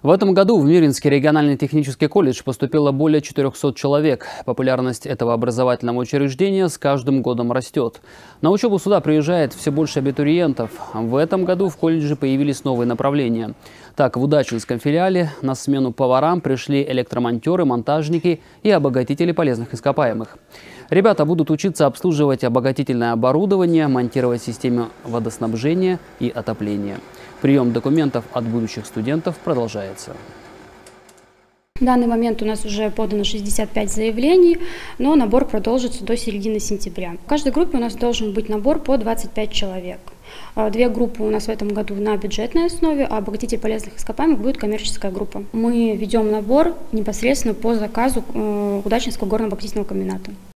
В этом году в Миринский региональный технический колледж поступило более 400 человек. Популярность этого образовательного учреждения с каждым годом растет. На учебу сюда приезжает все больше абитуриентов. В этом году в колледже появились новые направления. Так, в Удачинском филиале на смену поварам пришли электромонтеры, монтажники и обогатители полезных ископаемых. Ребята будут учиться обслуживать обогатительное оборудование, монтировать системы водоснабжения и отопления. Прием документов от будущих студентов продолжается. В данный момент у нас уже подано 65 заявлений, но набор продолжится до середины сентября. В каждой группе у нас должен быть набор по 25 человек. Две группы у нас в этом году на бюджетной основе, а обогатитель полезных ископаемых будет коммерческая группа. Мы ведем набор непосредственно по заказу Удачинского горно-обогатительного комбината.